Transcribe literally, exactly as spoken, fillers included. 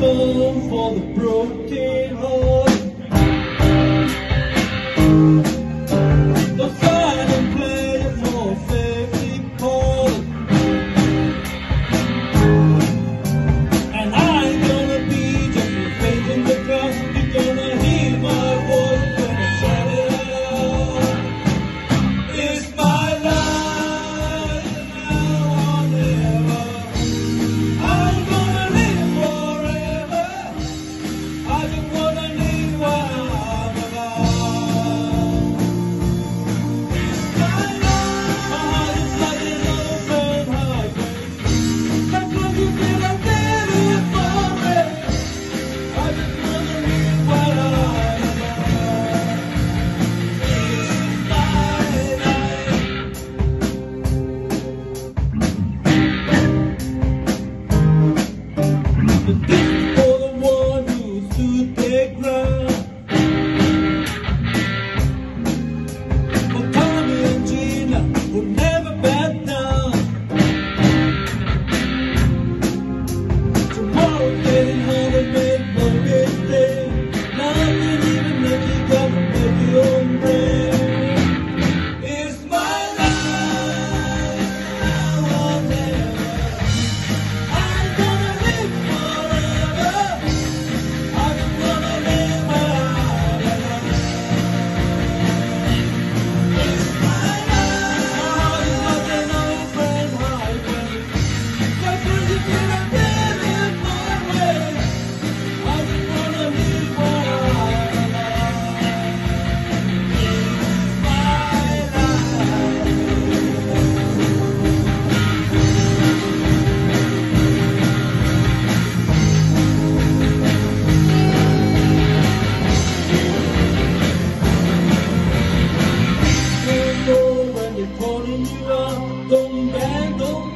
song for the broken heart. Don't try to play a more favorite part. And I ain't gonna be just a face in the crowd. You're gonna hear my voice when I shout it out. It's my life now or never. I'm gonna live forever. I just wanna live while I'm alive. It's my life. My heart is like an open highway. That's what you feel I'm living for me. I just wanna live while I'm alive. It's my life. But this is for the one who stood their ground. For Tommy and Gina, who never back down. Tomorrow's getting harder, make no mistake. Nothing even if you gotta make your own break. It's my life now or never. I'm gonna live forever. I just wanna live while I'm alive. It's my life. My heart is like an open highway. That's when you feel I'm living my way. I just wanna live while I'm alive. It's my life. When you're calling you out, don't bend, don't